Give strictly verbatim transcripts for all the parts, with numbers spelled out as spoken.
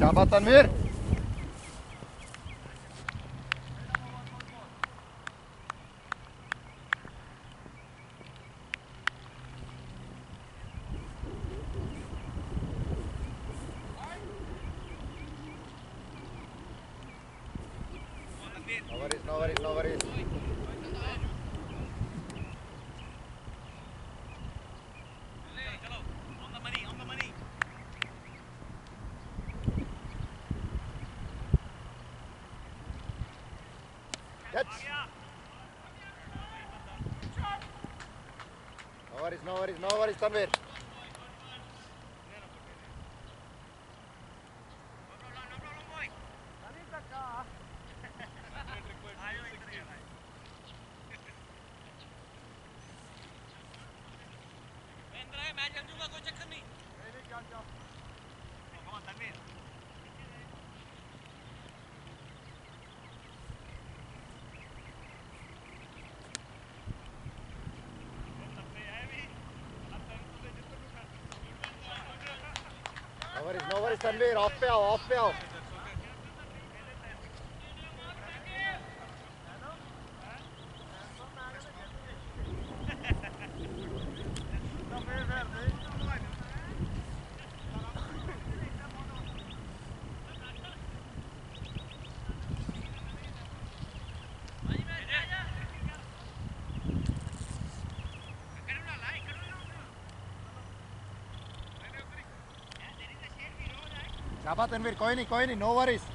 शाबाश Tanveer. No worries, no worries, no worries. Catch. No worries, no worries, no worries, Tanvir. No worries, no worries, Tanvir. Off पे आओ, off पे आओ. शाबाश तनवीर, कोई नहीं, कोई नहीं, no worries.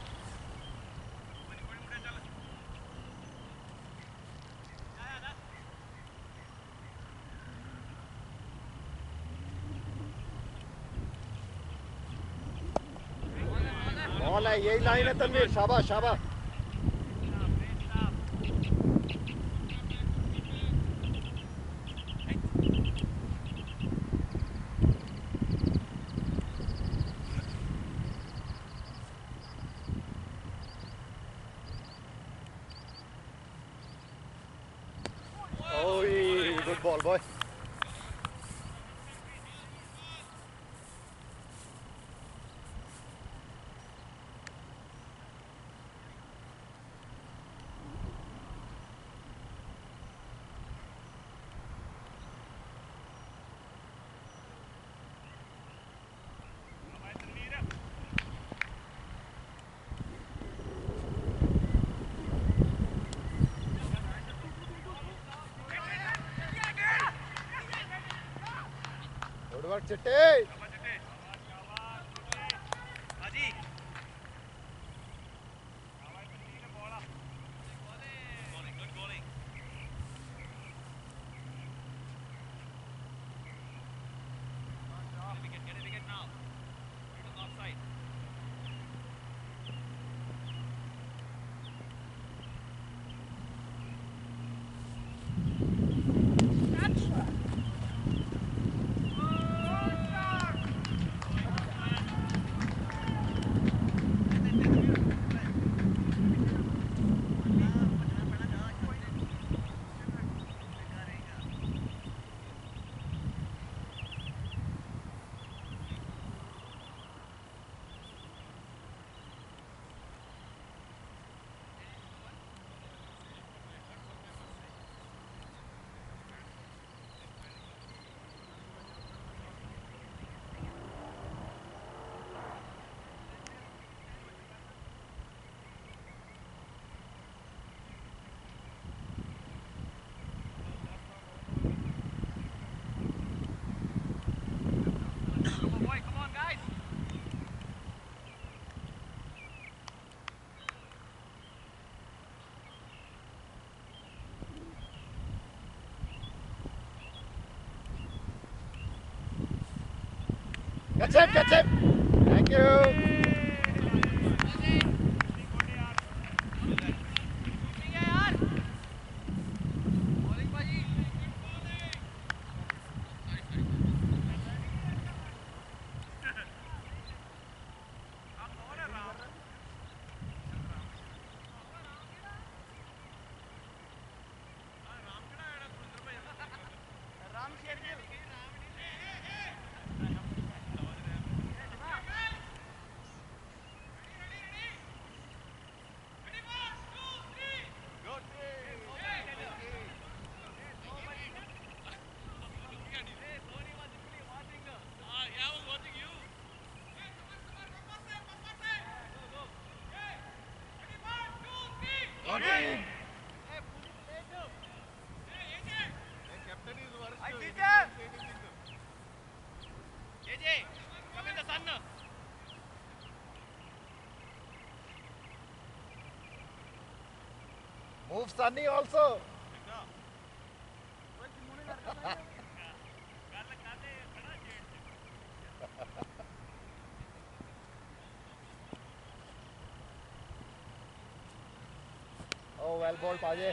बॉल है, यही लाइन है तनवीर, शाबाश शाबाश. Oh, good ball, boy. Good work, Chitte. Catch him, catch him. Thank you. Move Sunny also. Oh, well ball, Paje.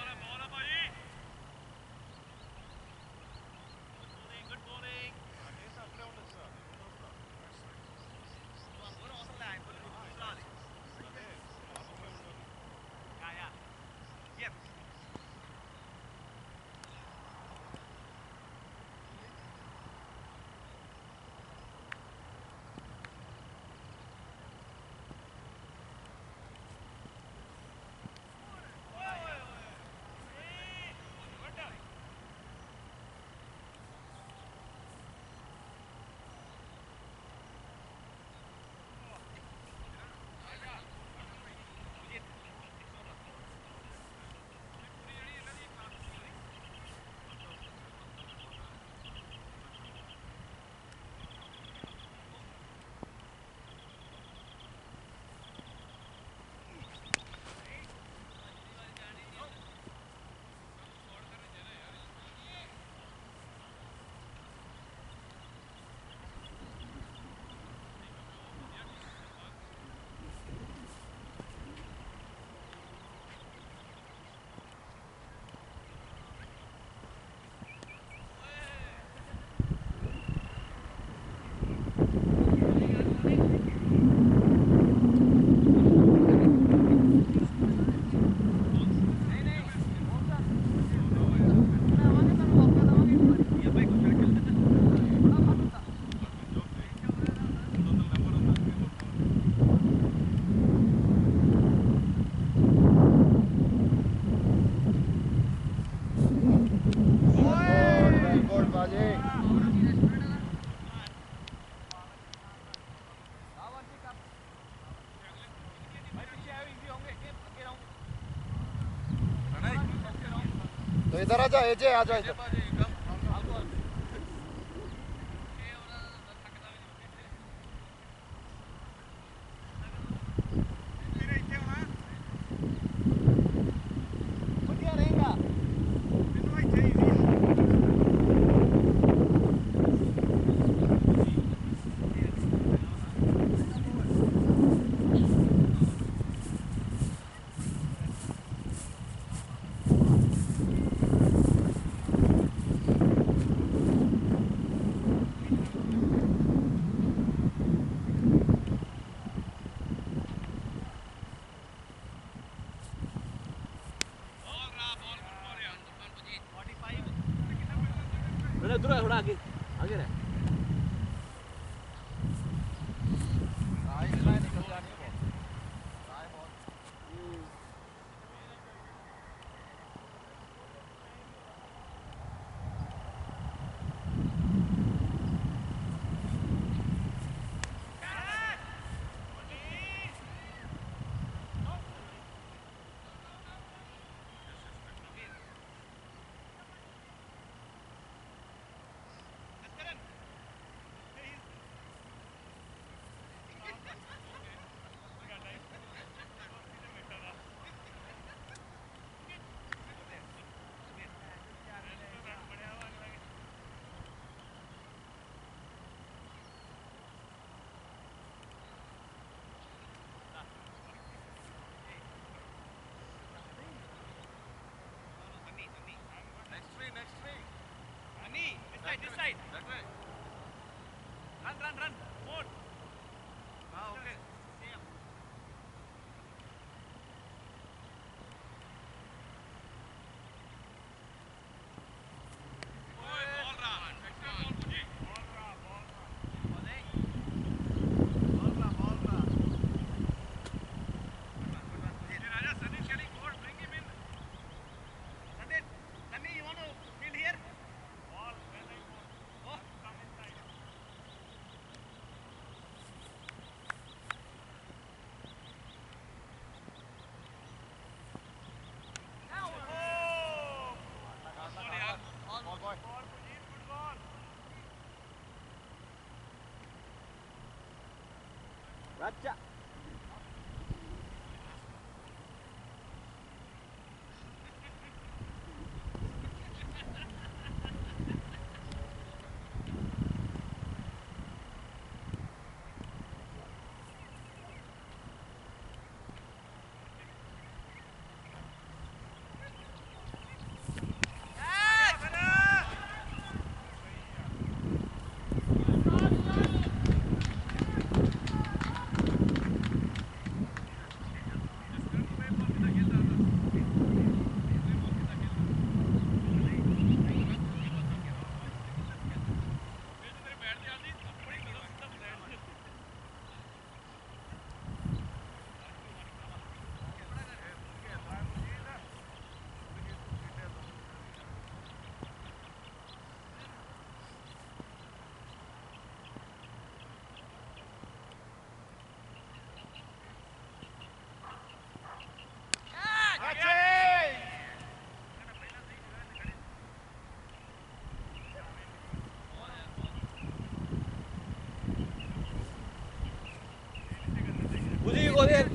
तो इधर आ जा एजे आ जा इधर थोड़ा थोड़ा आगे आगे रहे This side. That way. Run, run, run. More. Ah, okay. Same. Raja. Ball यार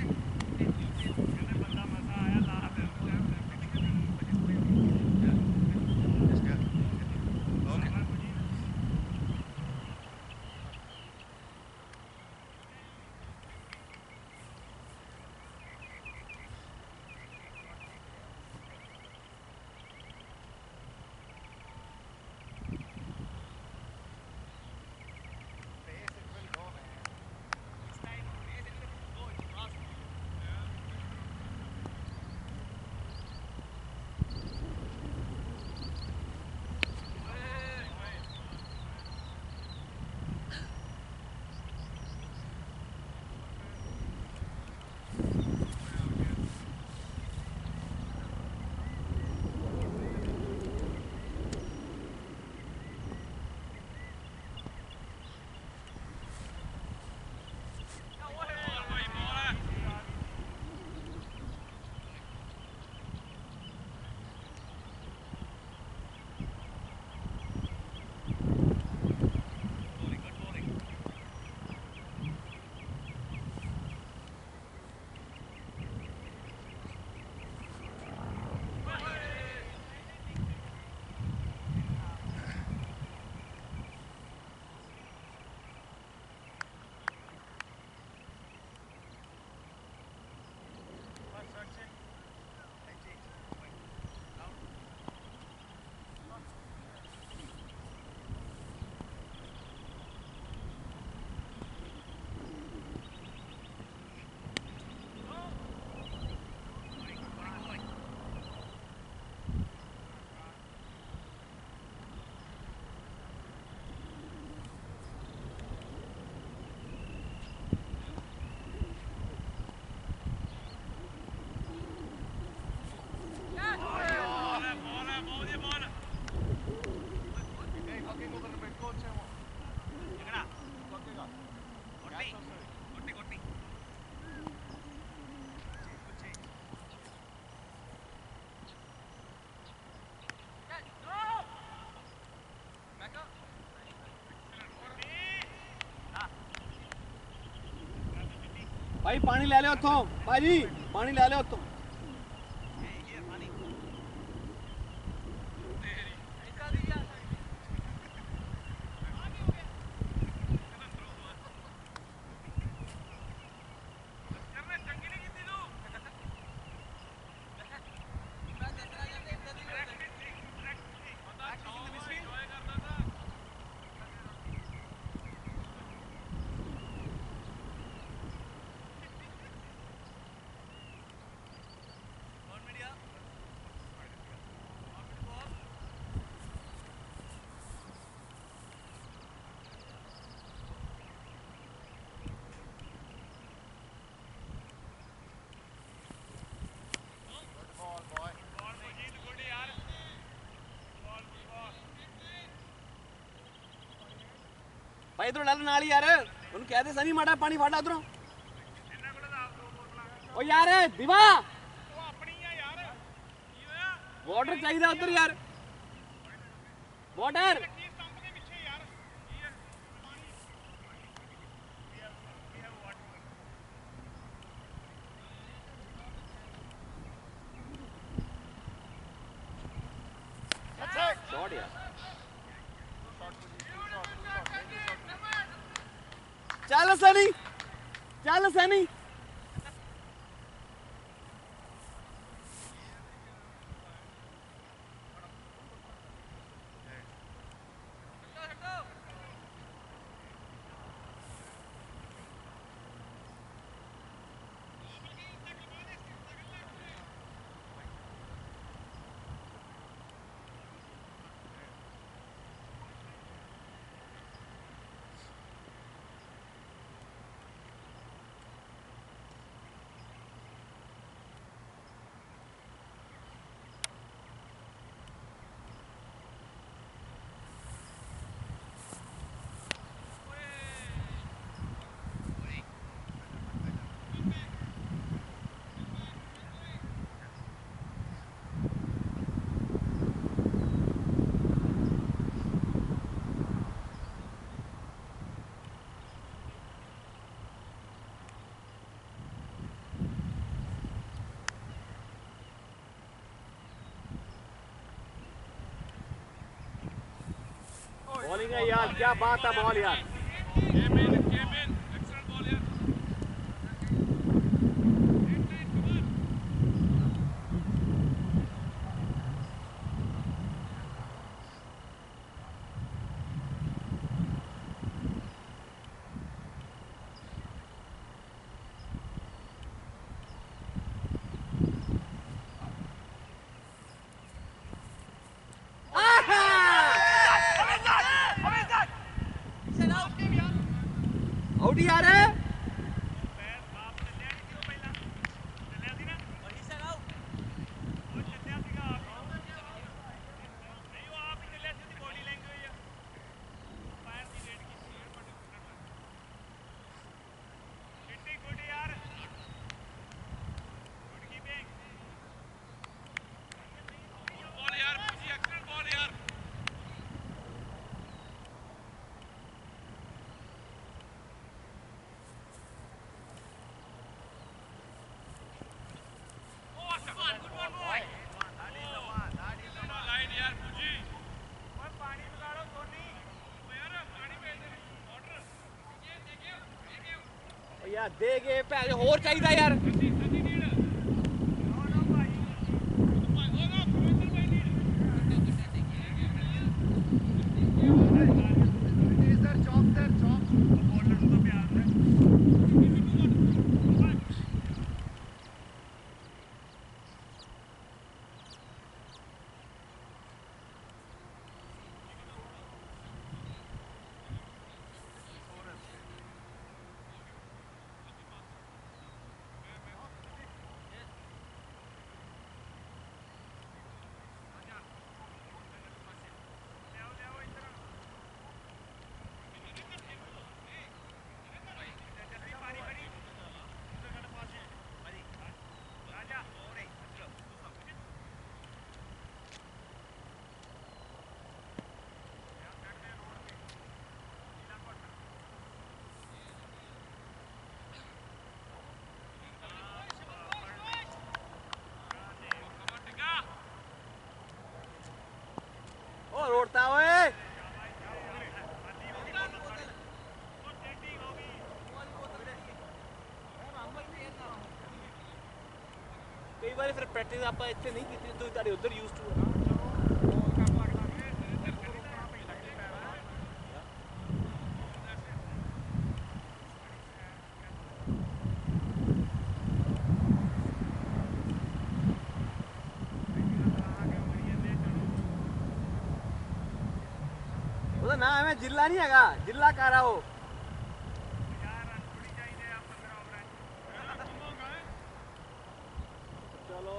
भाई पानी ले ले उतों भाजी पानी ले ले उतों भाई इधर डाल नाली यार उन कहते सनी माड़ा पानी फाड़ा उधरों ओ यार दिवा वाटर चाहिए उधर यार वाटर शॉट यार चल सनी चल सनी बॉलिंग है यार, क्या बात है बॉल यार। Came in, came in. Excellent ball here. Out ही आ रहा है। यार दे गए पैसे होर चाहिए यार। और उड़ता हुए कई बार फिर प्रैक्टिस आप इतने नहीं की तो तारे उधर यूज टू है। ना हमें जिला नहीं हैगा, जिला कर रहा हो। चलो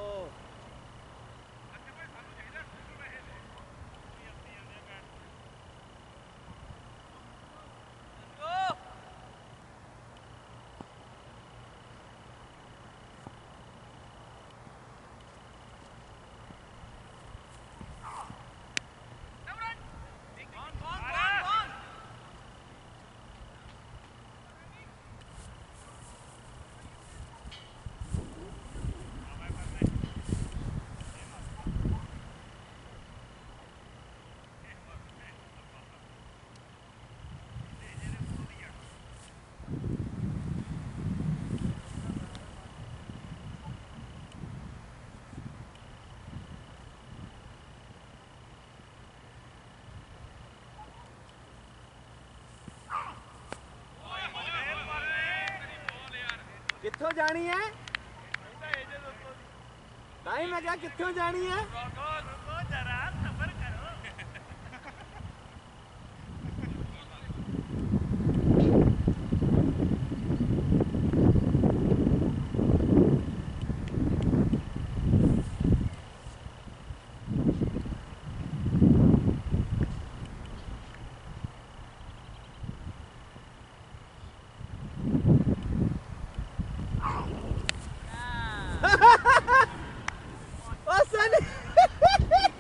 कित्थों जानी है? टाइम है क्या? कित्थों जानी है? Oh, Sunny!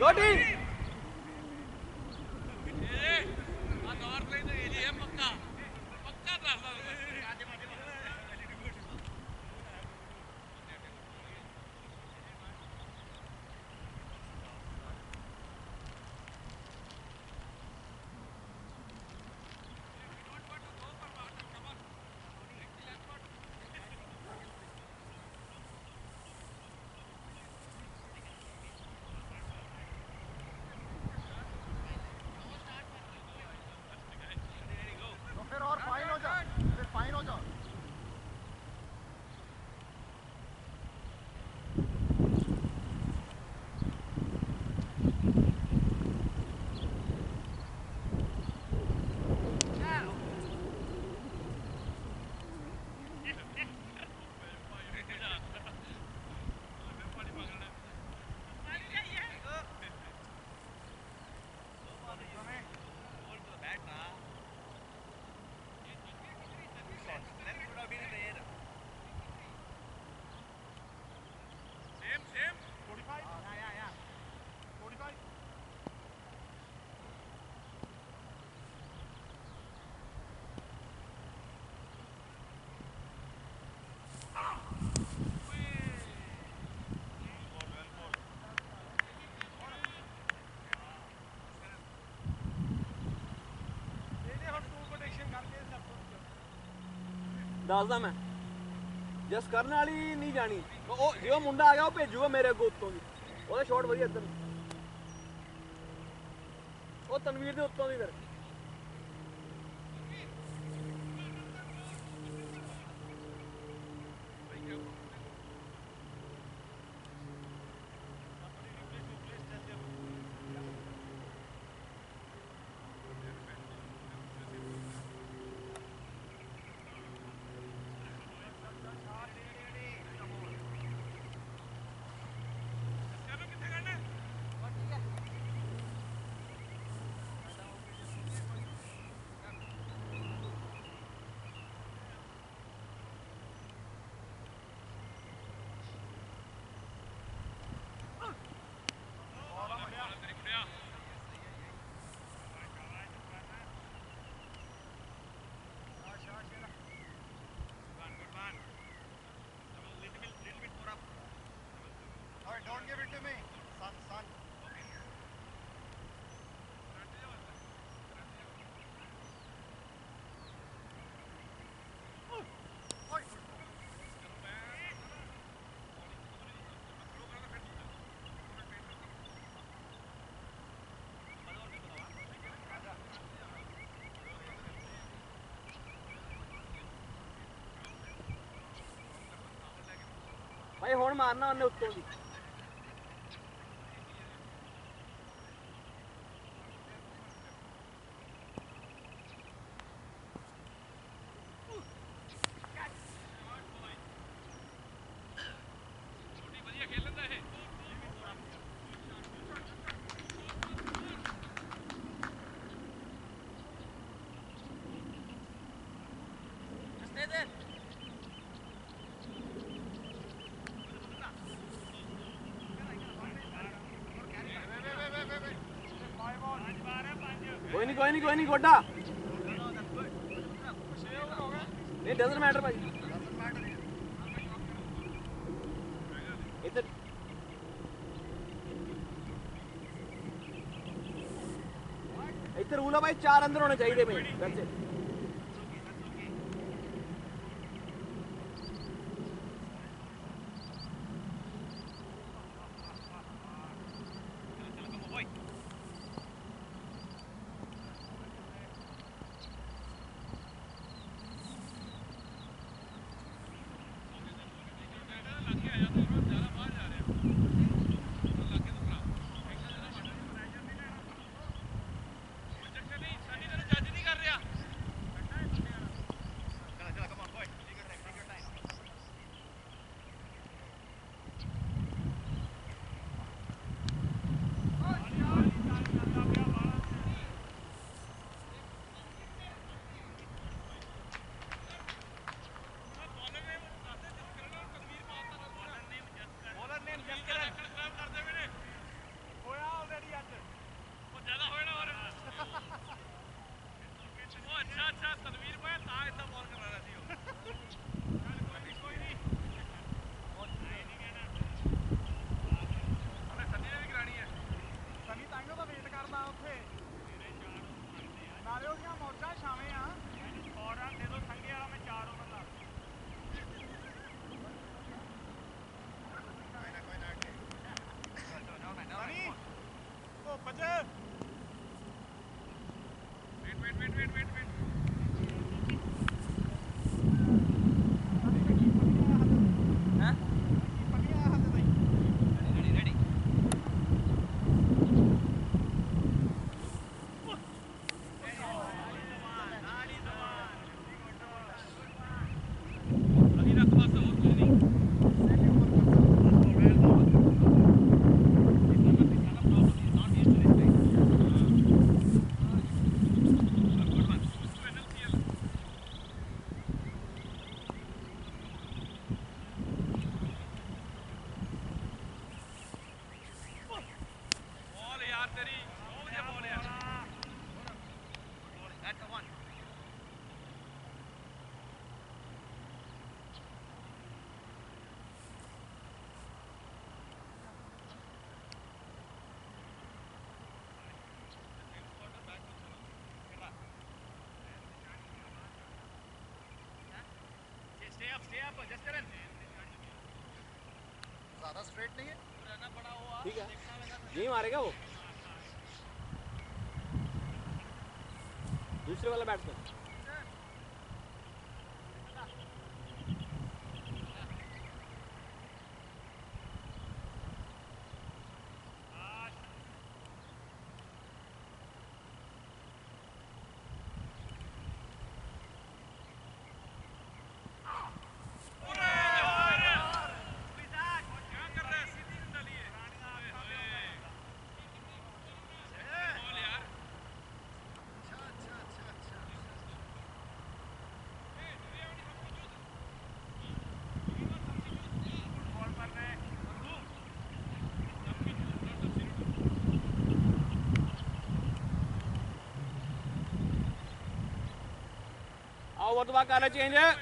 Go team! आ नॉर्थ लाइन तो एरिया है पक्का पक्का रास्ता तो फिर और फाइन हो जा फिर फाइन हो जा same same forty-five yeah yeah yeah forty-five ਦੱਸਦਾ ਮੈਂ ਜਸ ਕਰਨ ਵਾਲੀ ਨਹੀਂ ਜਾਣੀ ਉਹ ਜੇ ਉਹ ਮੁੰਡਾ ਆ ਗਿਆ ਉਹ ਭੇਜੂਗਾ ਮੇਰੇ ਅੱਗੋਂ ਉੱਤੋਂ ਦੀ ਉਹਦਾ ਸ਼ਾਟ ਵਧੀਆ ਇੱਧਰ ਉਹ ਤਨਵੀਰ ਦੇ ਉੱਤੋਂ ਦੀ ਫਿਰ Don't give it to me, son, son. ਭਾਈ ਹੁਣ ਮਾਰਨਾ ਉਹਨੇ ਉੱਤੋਂ ਦੀ कोई नहीं कोई नहीं कोई नहीं गोड्डा नहीं डजंट मैटर भाई इधर इधर रूल है भाई चार अंदर होने चाहिए भाई वैसे up, stay up, just run. ज्यादा स्ट्रेट नहीं है। रहना बड़ा हुआ। ठीक है, यही मारेगा वो दूसरे वाला बैट्समैन। आओ वो तो बात करना चेंज है।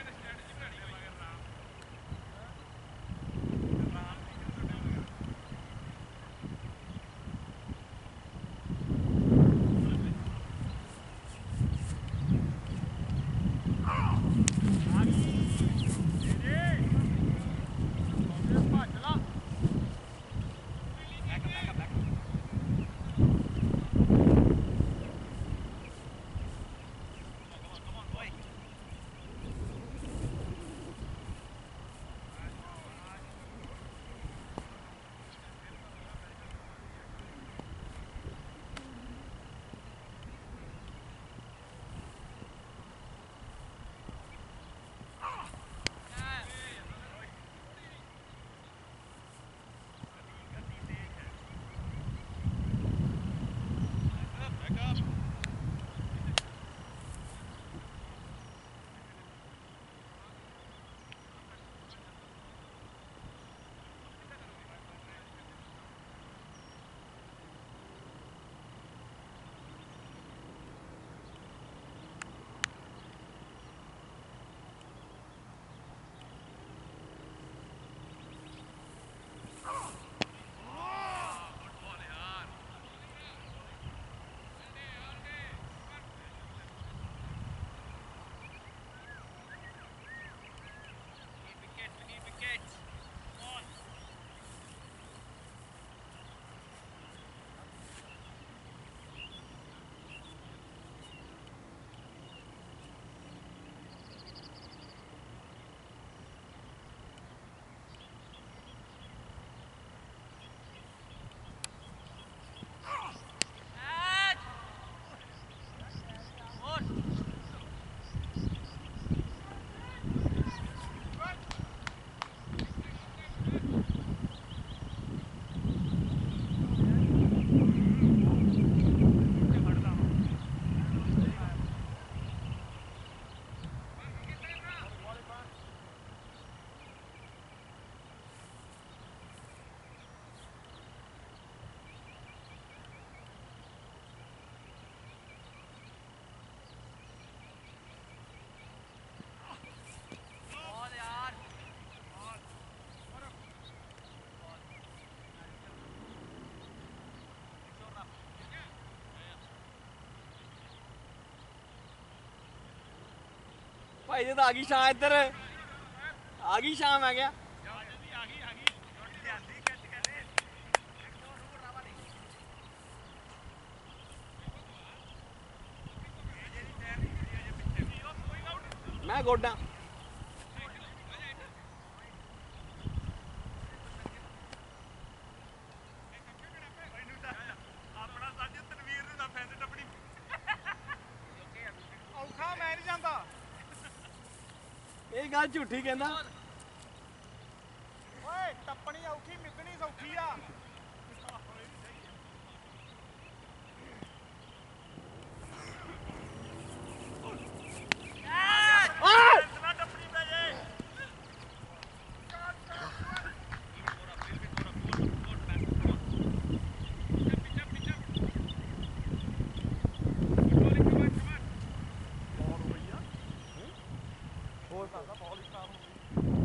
भाई ये तो आ गई शाम इधर आ गई शाम आ गया। मैं गोडा औखा मैं नहीं ਜਾਂਦਾ ਇਹ ਗੱਲ ਝੂਠੀ ਕਹਿੰਦਾ। ਓਏ ਟੱਪਣੀ ਔਖੀ ਮਿੱਧਣੀ ਸੌਖੀ ਆ। ਹੋਰ ਕਰਦਾ ਬਹੁਤ ਹੀ ਖਰਾਬ ਹੋ ਗਈ।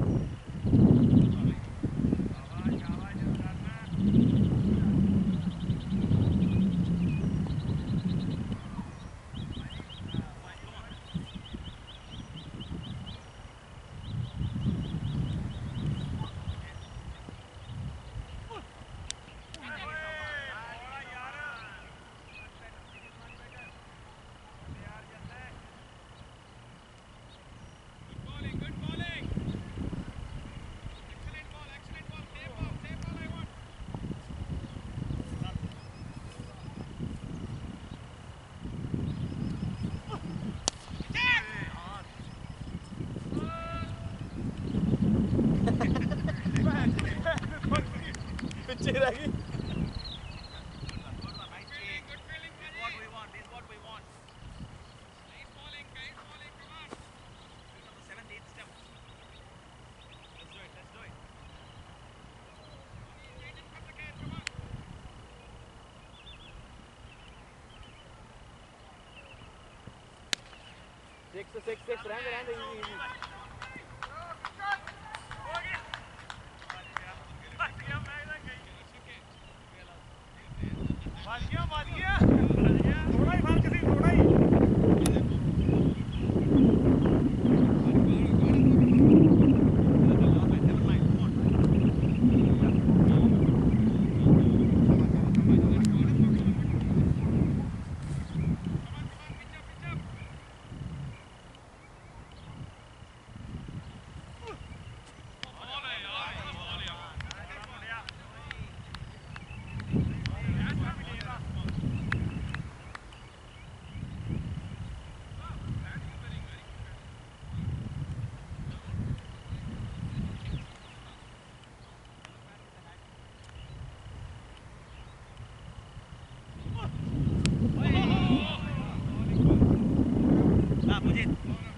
ਪਿੱਛੇ ਰਹਿ ਗਈ Good one, nice change. This is what we want. This is what we want. Nice bowling, nice bowling. Come on. This is the seventh, eighth step. Let's do it. Let's do it. Come on. six six six ਰਹਿੰਦੇ ਰਹਿੰਦੇ easy easy ਵੱਜ ਗਿਆ ਵੱਜ ਗਿਆ ਥੋੜਾ ਹੀ ਫਰਕ ਸੀ ਥੋੜਾ ਹੀ Ah, Pujit.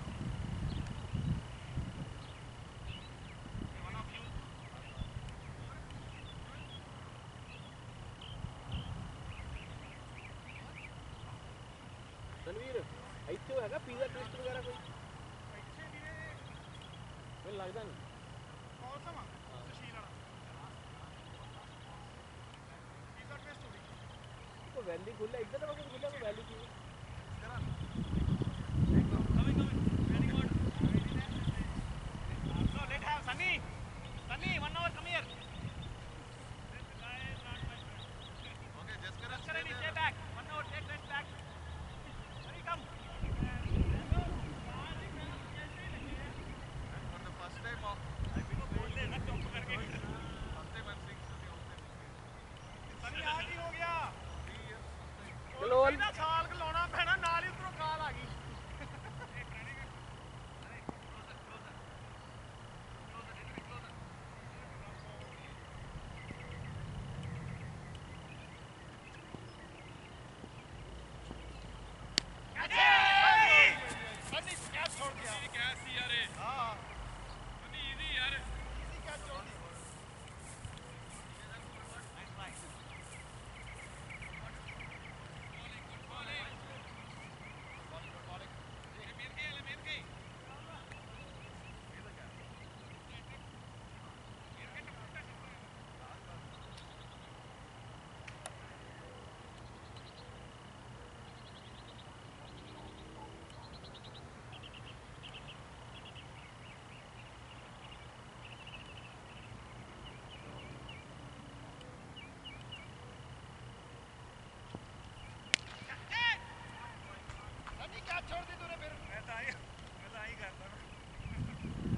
Tanveer ਇੱਥੇ ਹੈਗਾ ਪੀਜ਼ਾ ਟਵਿਸਟ ਵਗੈਰਾ ਕੋਈ ਇੱਥੇ ਵੀਰੇ ਮੈਨੂੰ ਲੱਗਦਾ ਨਹੀਂ ਕੌਣ ਸਮਾਂ ਸੁਸ਼ੀਲ ਵਾਲਾ ਪੀਜ਼ਾ ਟੇਸਟ ਹੋ ਗਈ ਕੋਈ ਵੈਲੀ ਖੁੱਲਿਆ ਇੱਧਰ ਦਾ ਕੋਈ ਖੁੱਲਿਆ ਕੋਈ ਵੈਲੀ ਕੀ Coming, coming. Very good. So let have Sunny. Sunny, one hour. Come here. This guy is not my friend. Okay, just gonna stay, stay back. One hour. Take rest back. Sunny, come. for the first time of I will boल दे ना चुप करके. first time I'm seeing Sunny outside. Sunny आ की हो गया. ਚਲੋ ਇਹਦਾ ਸਾਲ ਖਲਾਉਣਾ ਪੈਣਾ ਨਾਲ ਹੀ ਉਧਰੋਂ ਕਾਲ ਆ ਗਈ छोड़ दी तूने फिर मैं तो आई मैं तो आई करता हूँ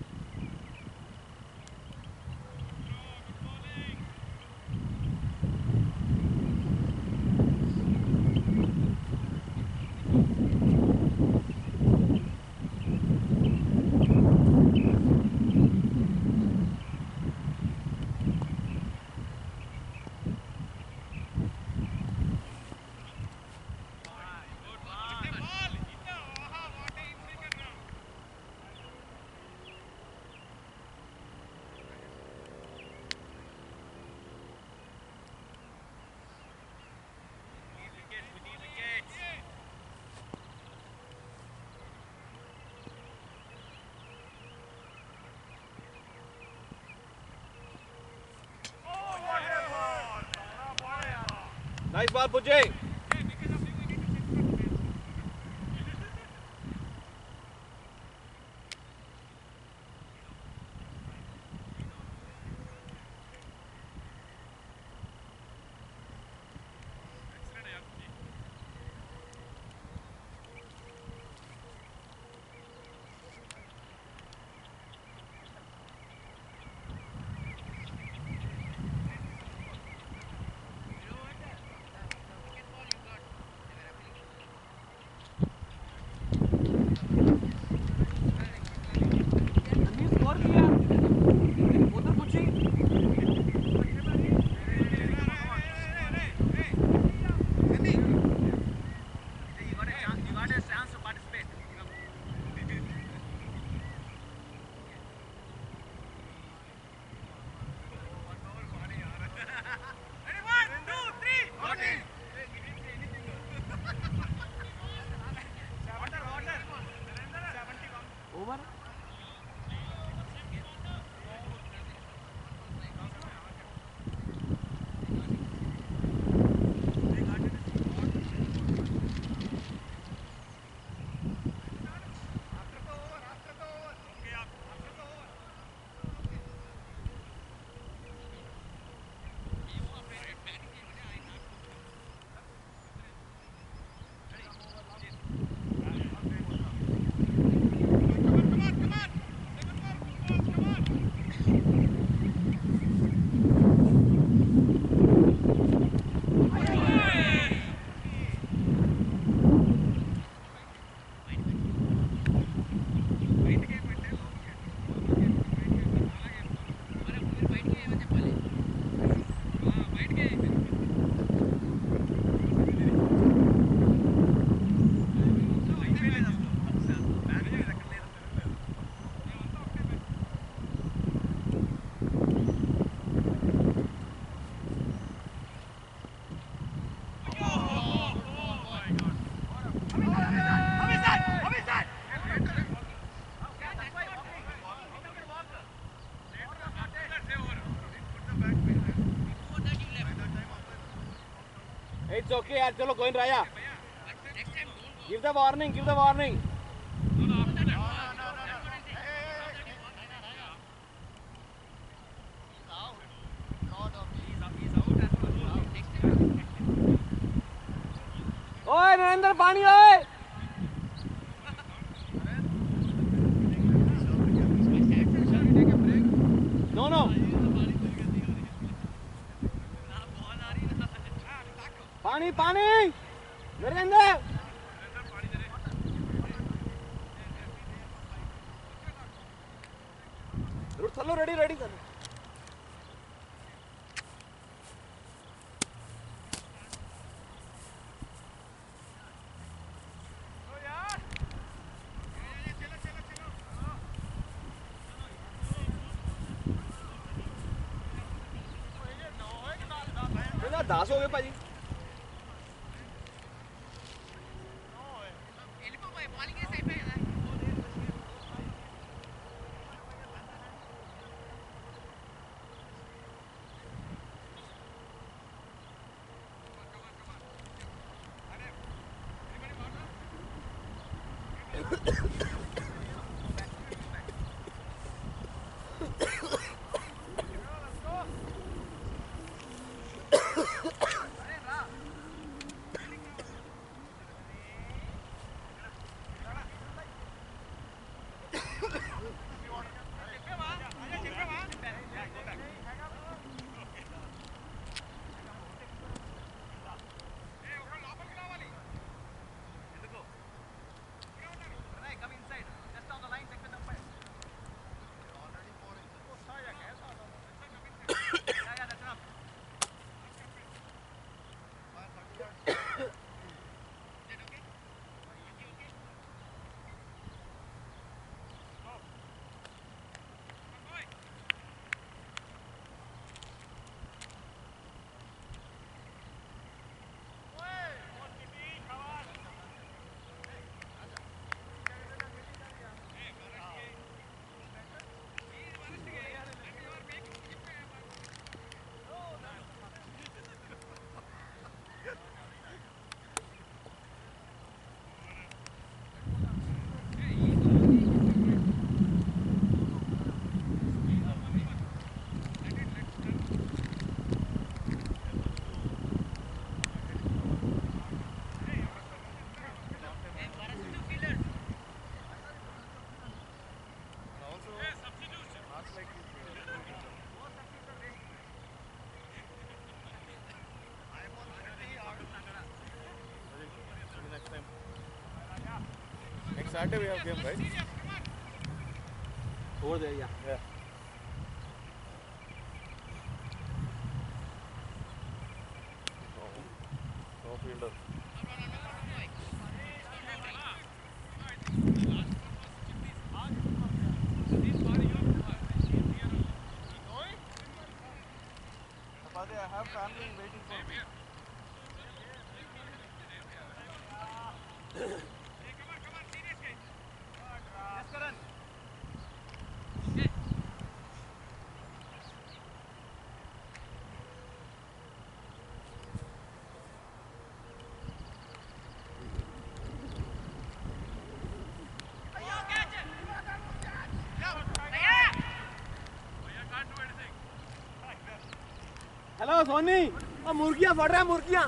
Nice ball, Pujay. It's okay यार चलो going Raya. Give the warning, give the warning. ओए नरेंद्र पानी ओए. No no. पानी पानी. नरेंद्र. रूट चलो रेडी रेडी कर. दस हो गए भाजी. Saturday we have game, right? Over there, yeah. Yeah. No, no fielder. I have family waiting for me. Hello Soni. अब मुर्गियां फट रहा है मुर्गियां.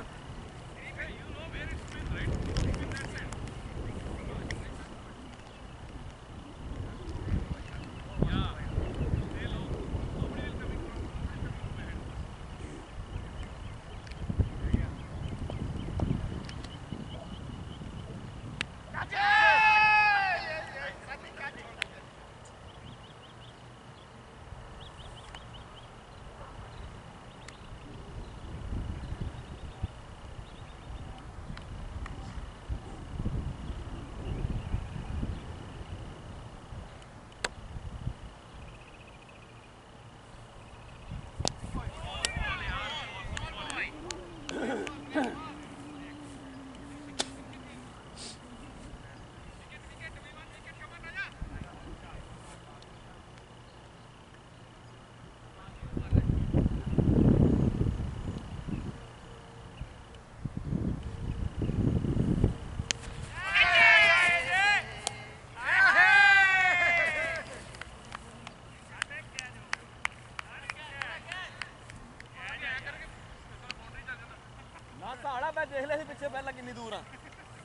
मैं देख लिया पिछले पहला कितनी दूर हाँ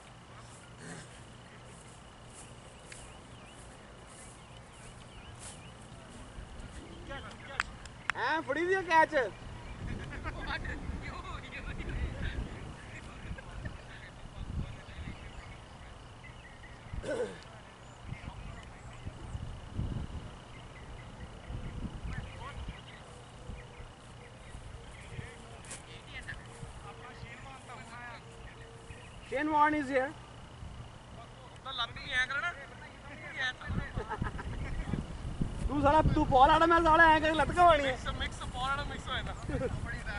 हैं फड़ी दी catch Shane Warne is here. तू साला तू बॉल आड़ा मैं साला ऐ करके लटका वाली है मिक्स मिक्स बॉल आड़ा मिक्स होया ना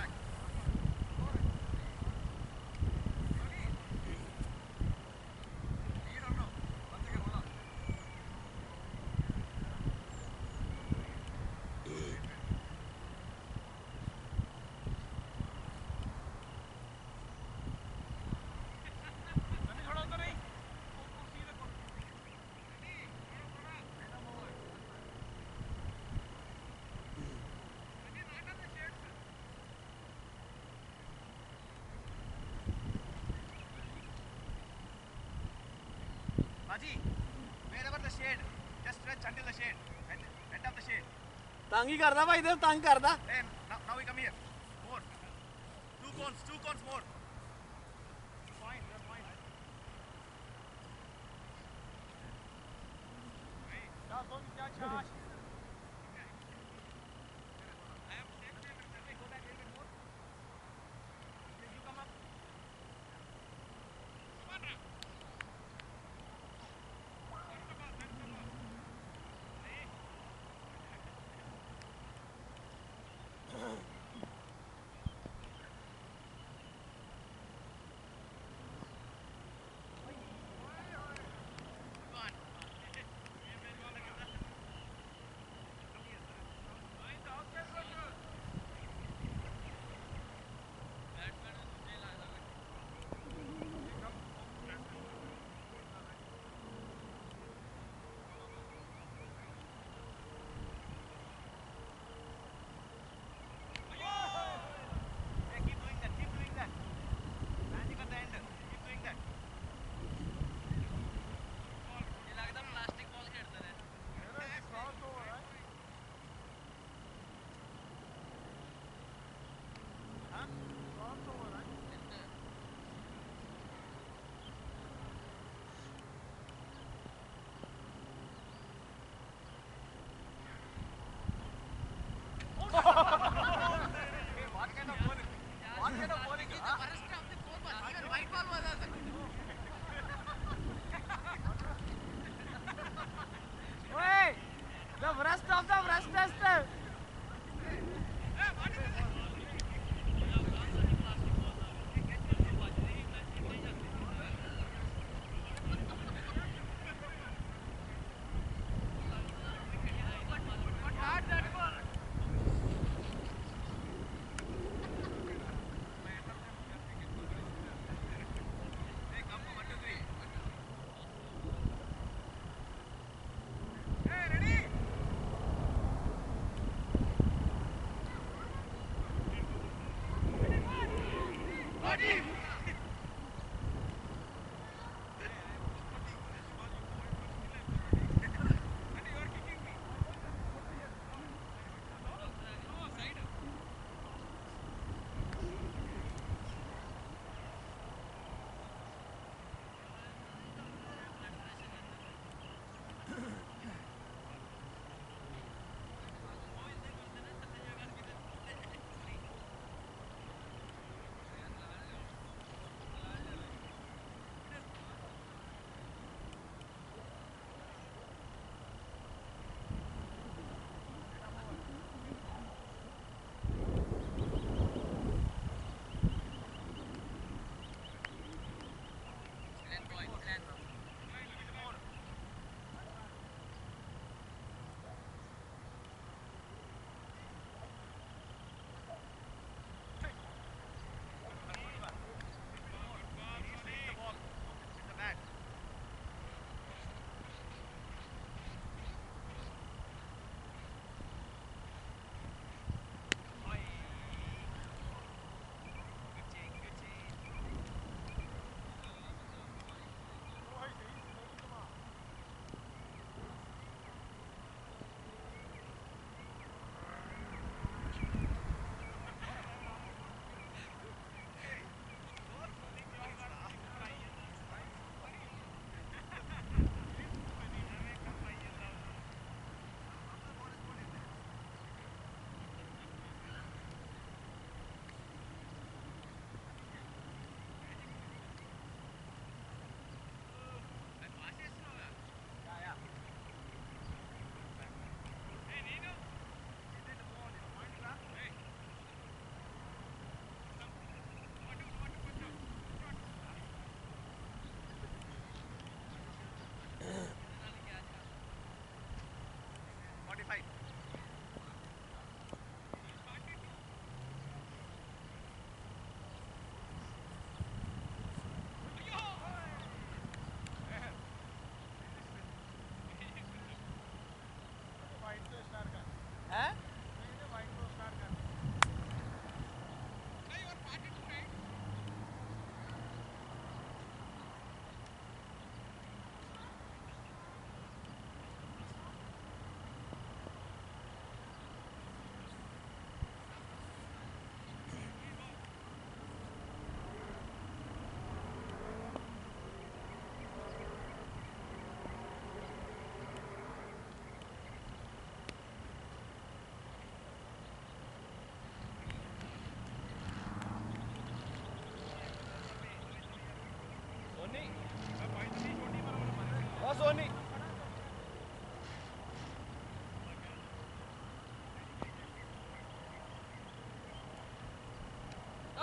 तंग ही करदा भाई इधर तंग करदा now we come here more two cones two cones more fine you're fine hey don't be charge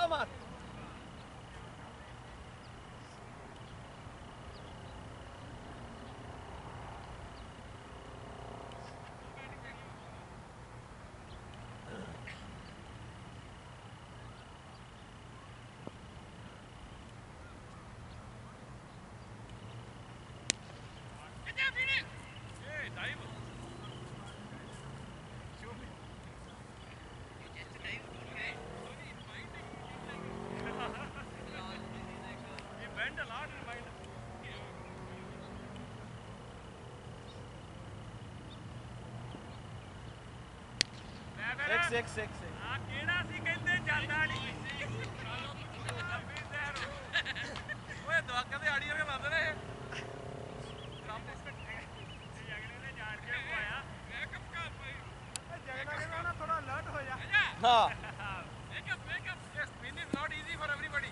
चौका मार Hey, dive. He bent a lot in mind. Six six six ਆ ਕਿਹੜਾ ਸੀ ਕਹਿੰਦੇ ਜਾਂਦਾ ਨਹੀਂ ਓਏ ਦਵਾਕਾਂ ਦੇ ਆੜੀ ਵਰਗੇ ਬੰਦ ਨੇ ਇਹ ਅਗਲੇ ਨੇ ਜਾਣ ਕੇ ਪਵਾਇਆ ਮੇਕਅਪ ਕਰ ਭਾਈ ਜਗਨਾ ਕਹਿੰਦਾ ਨਾ ਥੋੜਾ ਅਲਰਟ ਹੋ ਜਾ हाँ ਮੇਕਅਪ ਮੇਕਅਪ ਇਹ spin is not easy for everybody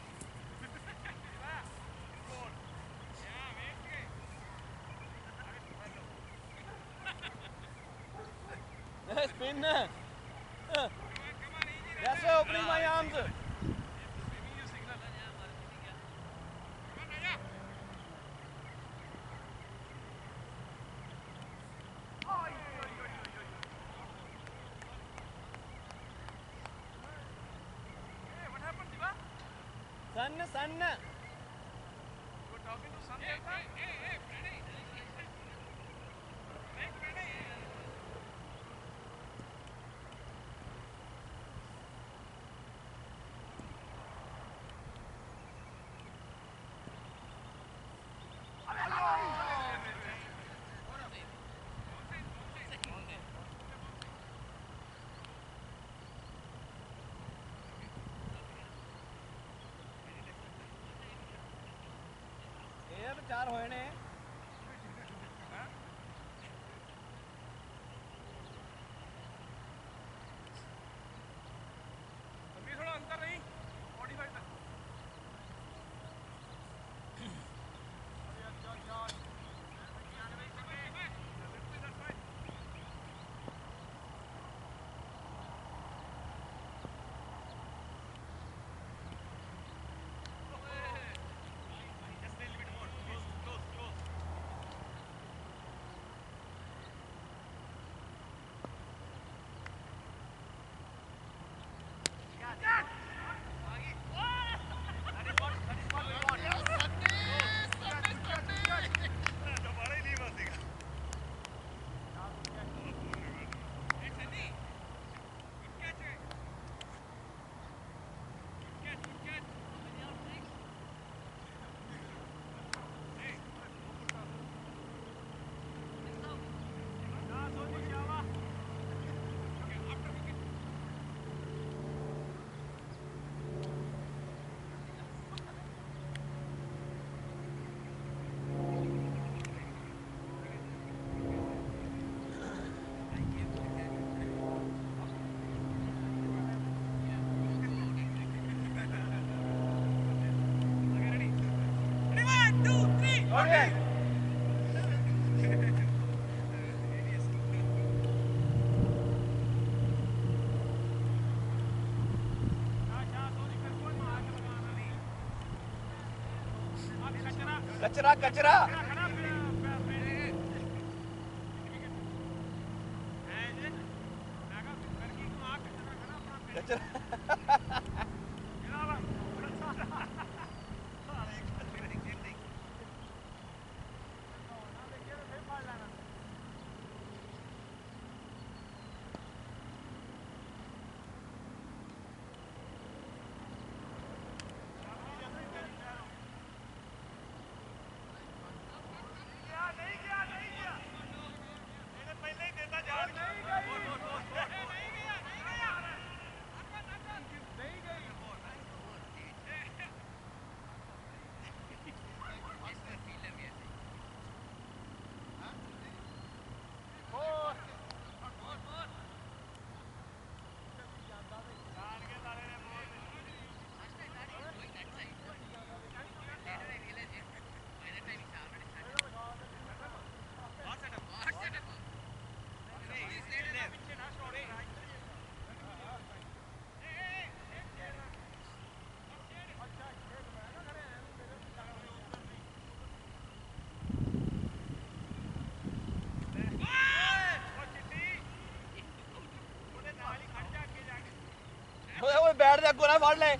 spin yes sir opening my arms Sun, sun. We're talking to Sun Delta? Hey, hey, Freddy. Hey, Freddy. ਇਹ ਤਾਂ ਚਾਰ ਹੋਏ ਨੇ अभी थोड़ा अंतर नहीं forty-five तक okay कचरा कचरा कचरा पढ़ ले।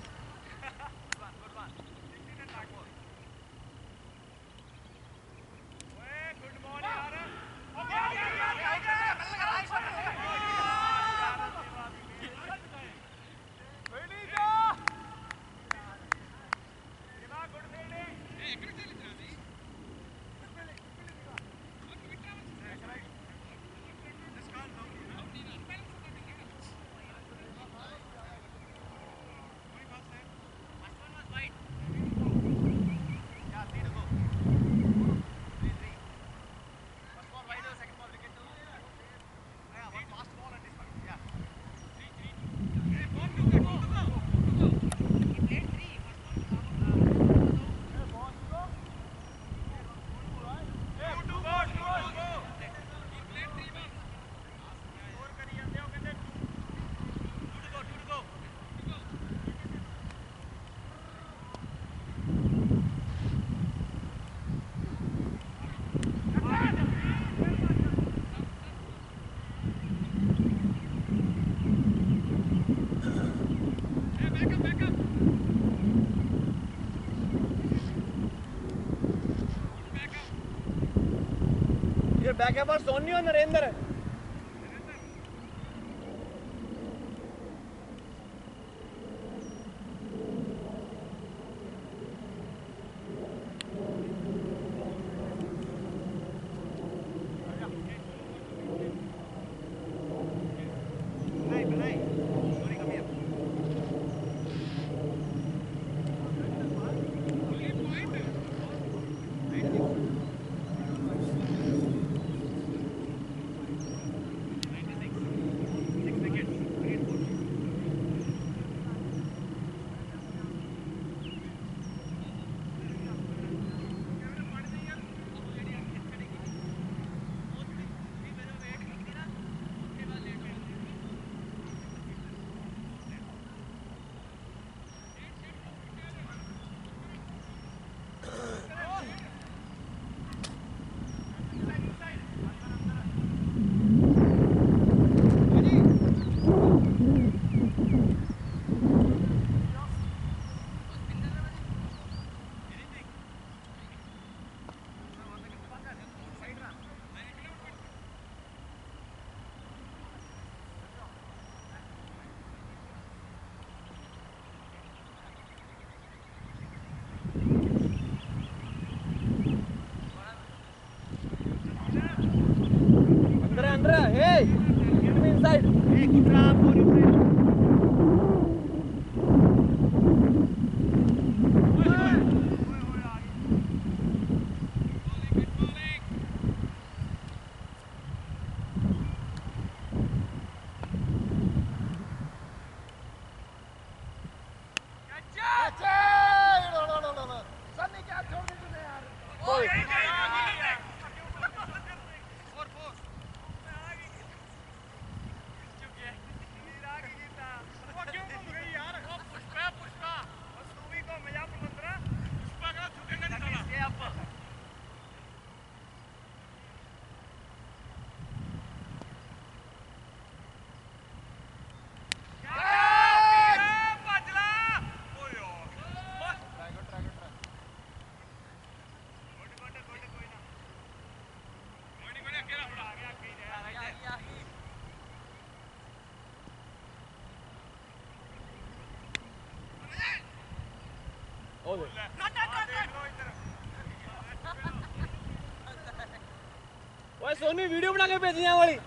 बैक है पर सोनी और नरेंद्र है। Hey, get me inside. Hey, good job, go inside. ओए सोनी वीडियो बना के भेजी है वाली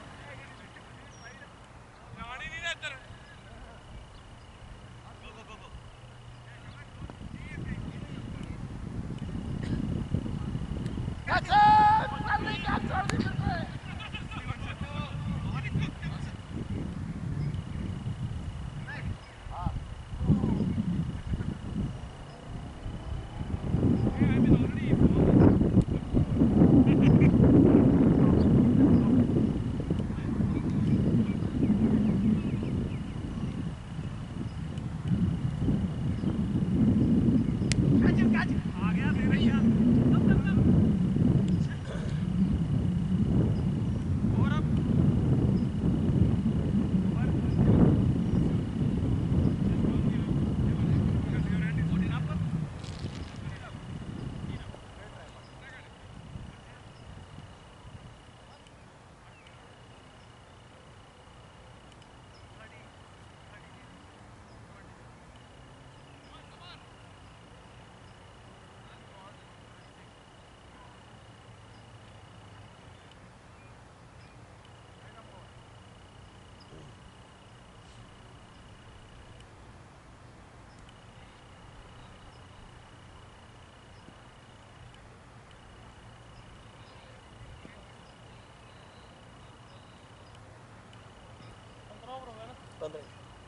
पंद्रह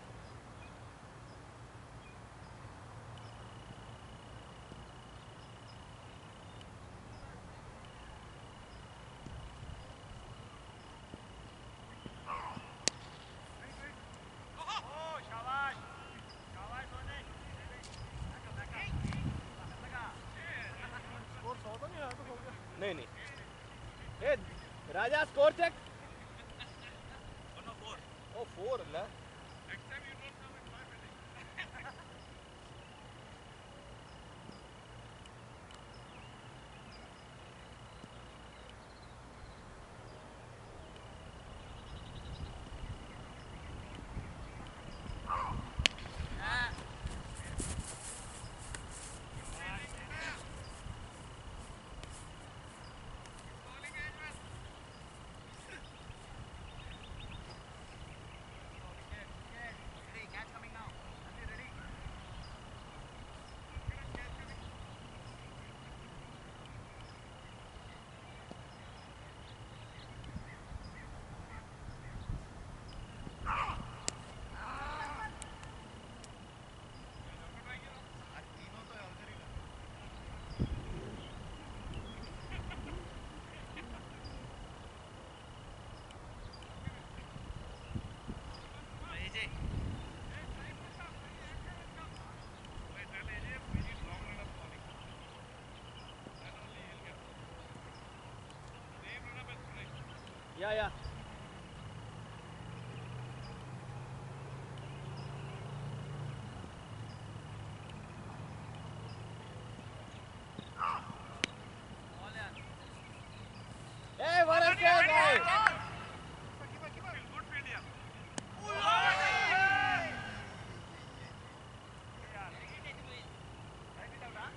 Oh, shabash. Shabash, Sone. Back up, back up. लगा. स्कोर सौ तो नहीं आया तो हो गया नहीं नहीं ए Raja score check one oh four. Oh four ला Next time you don't come in my building. Ready, catch coming now. Are you ready? Easy. या या All in. ए वरस के भाई Keep it, keep it. Good field here. Right it out, huh?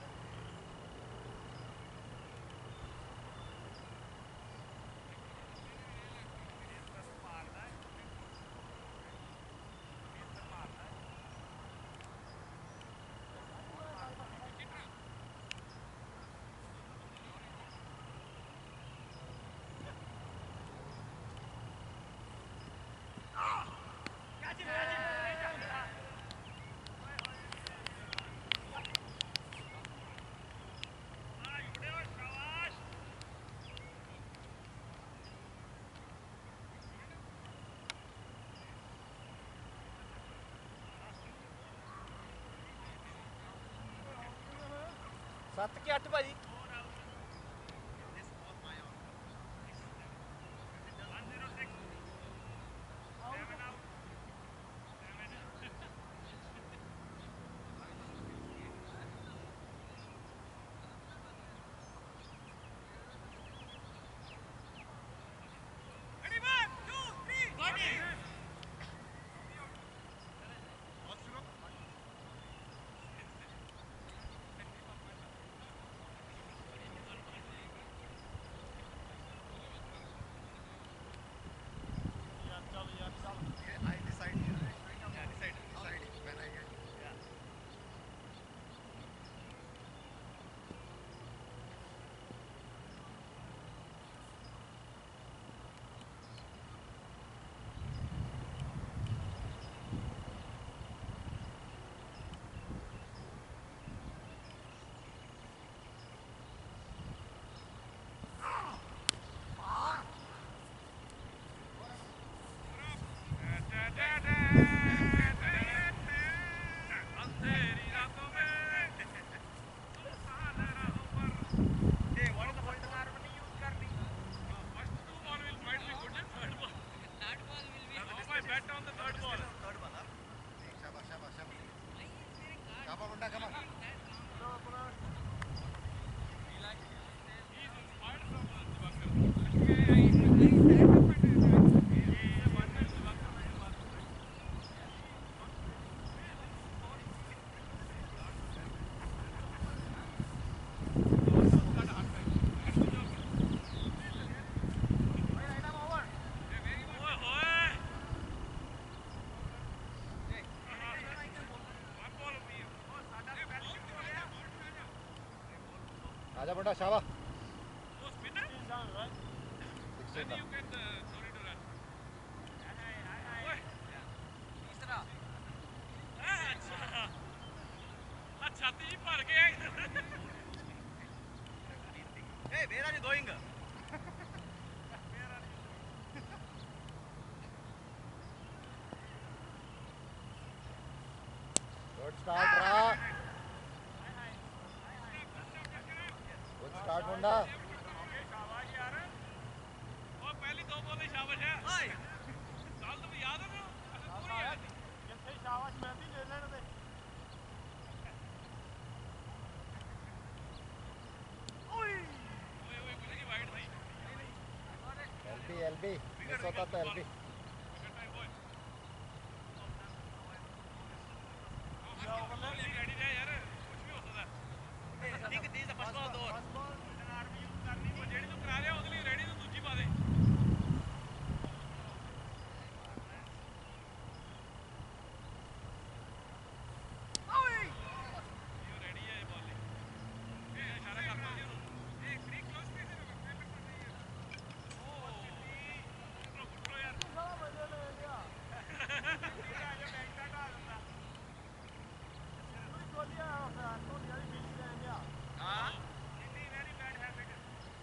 Catch him, catch him. सत्त के अट्ठ भाजी Ready, one, two, three. Got it. यार चल यार चल I decide. Yeah, decide. Decide when I get. Yeah. Hey, what is the point of arm नहीं use करनी? bet on the third ball Third ball, huh? Shabash, shabash, shabash. Come on, Munda, come on. Aja Munda, shabash. Six, eight, Good start, Ra. Good start, Munda. शाबाश यार और पहली दो बॉलें शाबाश है साल तो याद है ना पूरी याद जिथे शाबाश मिलती ले लेने दे ओए ओए मुझे नहीं वाइड भाई L B L B miss होता तो L B रेडी रहे यार कुछ भी हो सकता है ठीक है द फर्स्ट बॉल दो फर्स्ट बॉल आर्मी यूज करनी वो जेडी तो करा रहे हो ਉਹਦੇ ਲਈ रेडी तो दूसरी पा दे ओए ये रेडी है ये बॉल ये इशारा करता है ये फ्री क्लोज कैसे मैं पता नहीं है ओ गुड थ्रो यार साला मजा ले लिया ये आ जा बैंक का आ जाता कोई गोलियां तो यारी मिली ले लिया हां इतनी वेरी बैड हैबिट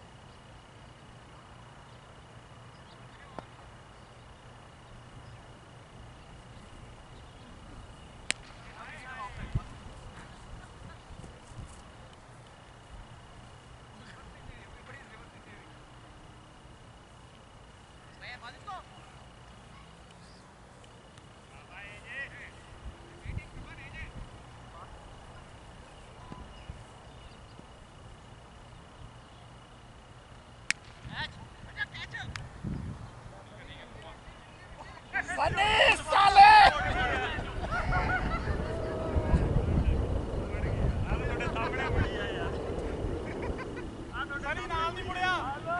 सनी नाम नहीं मुड़िया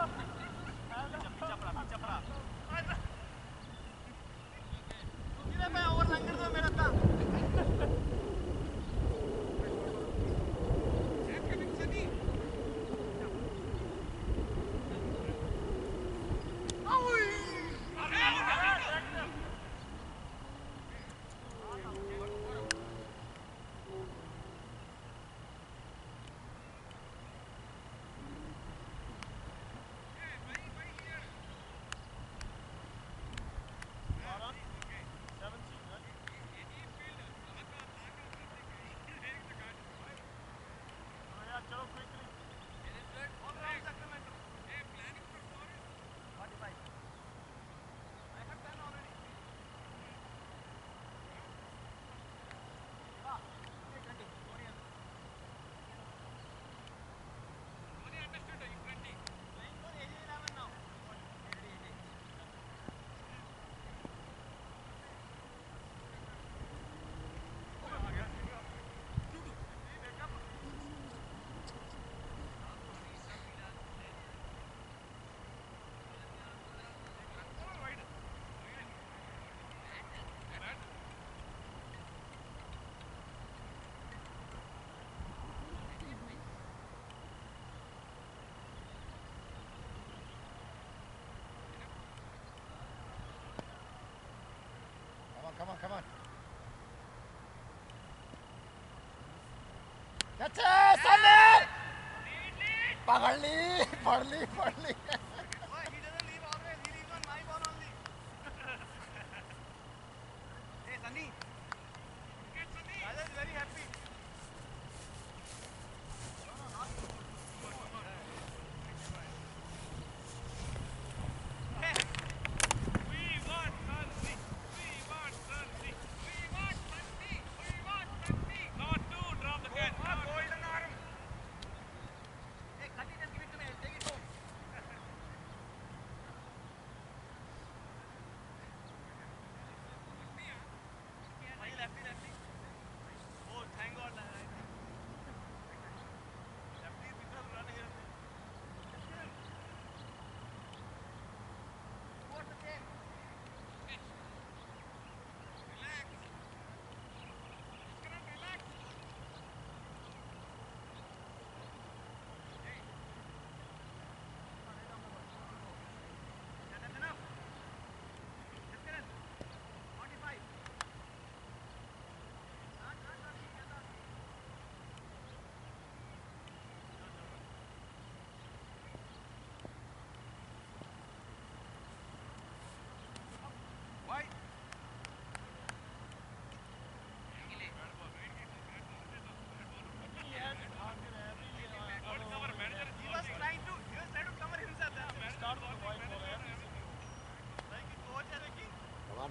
कितने पे ओवर लंगर दो मेरा था चलो quickly on round Sacramento a planning for forty-five I have done already ah twenty Korean Only understood twenty playing for A J eleven now ready A J Come on, come on, come on. That's it, Sunday! पकड़ ली, पकड़ ली, पकड़ ली. oh he doesn't leave always he leaves on my ball only hey Sunny Raja is very happy we want Sunny we want Sunny we want Sunny we want Sunny not to drop the catch golden arm hey cut it and give it to me I'll take it home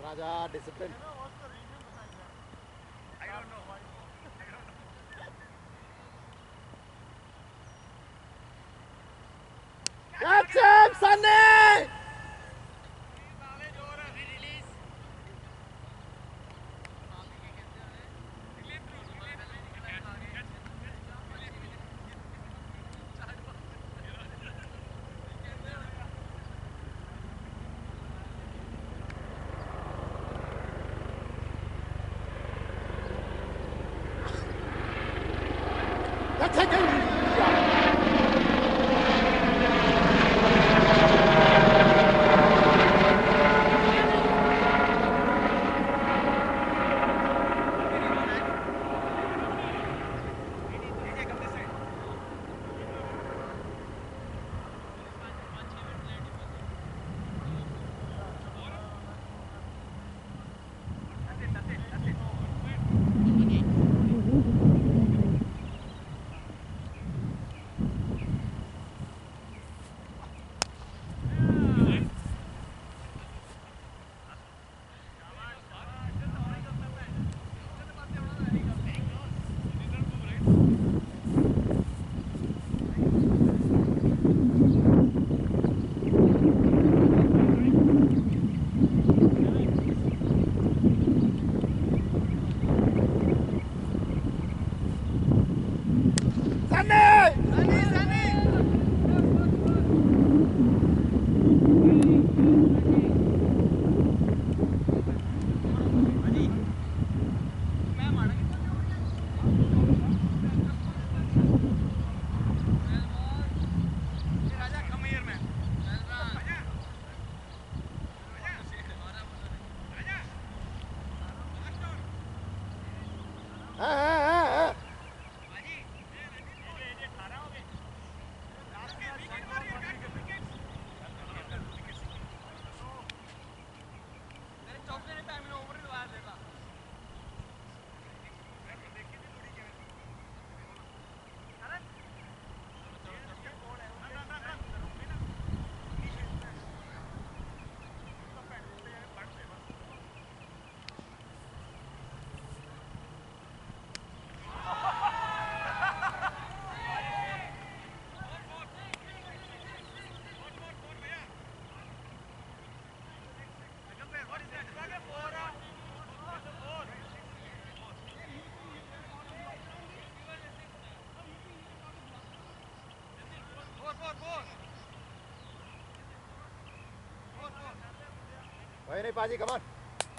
Raja, discipline. I don't know. Catch him, Sunny! Let's take it! Why not, Paji? Come on.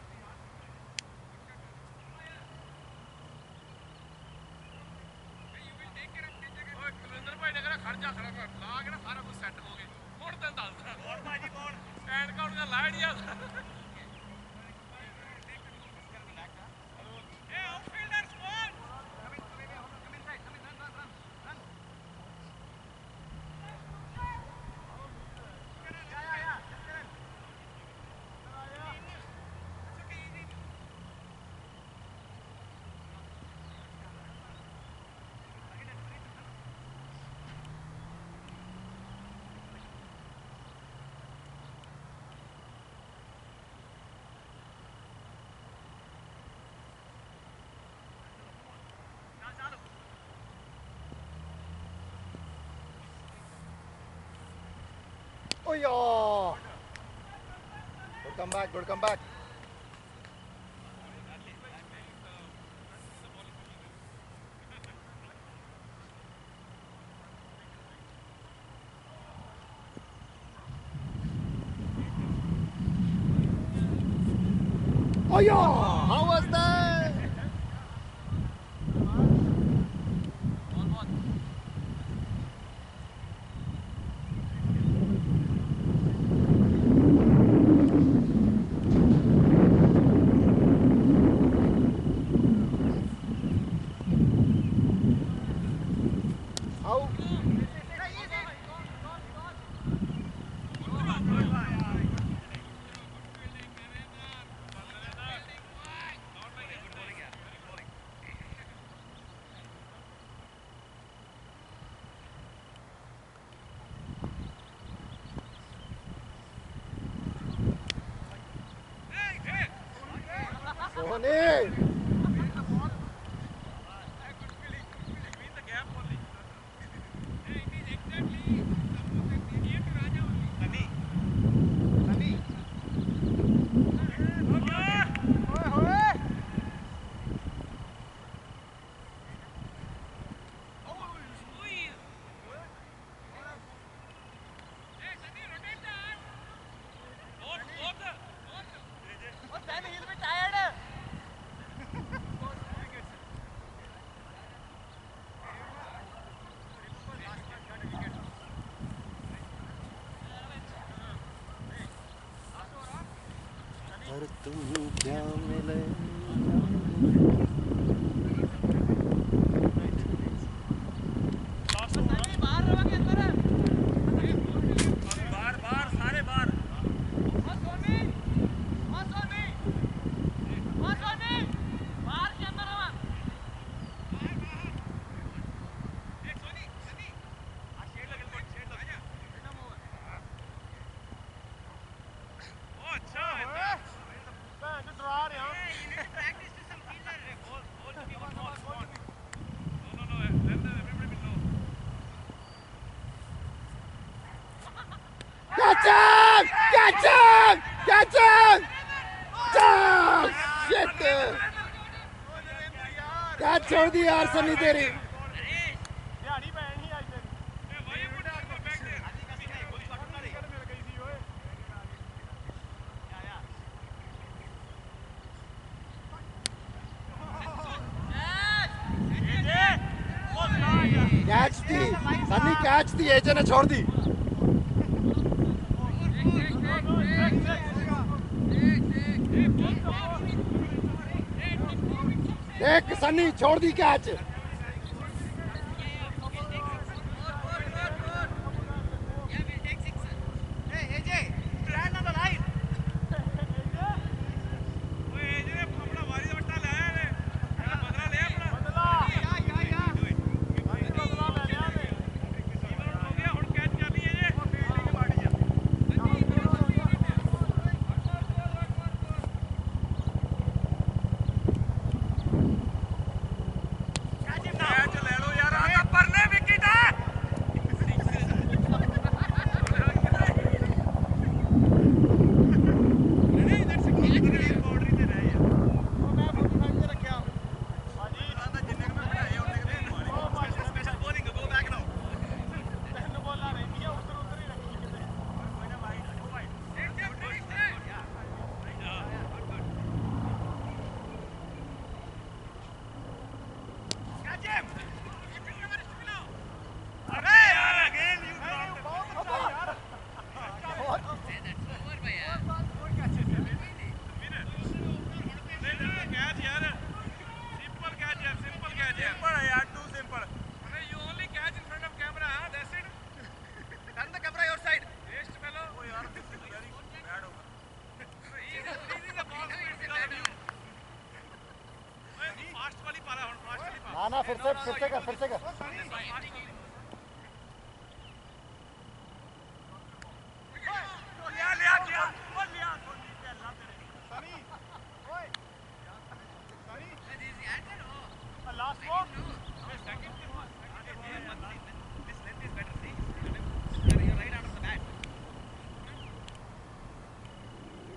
Oh, yeah. Good comeback, good comeback. Oh, yeah. How was that? How? Sunny. पर तुम क्या मिले Catch him! Catch him! Catch him! Oh, shit! Catch छोड़ दी यार सनी तेरी catch थी Sunny catch थी एजे ने छोड़ दी देख सनी छोड़ दी कैच ना फिर से फिर से कर फिर से कर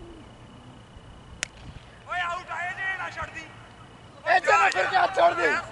छोड़ दी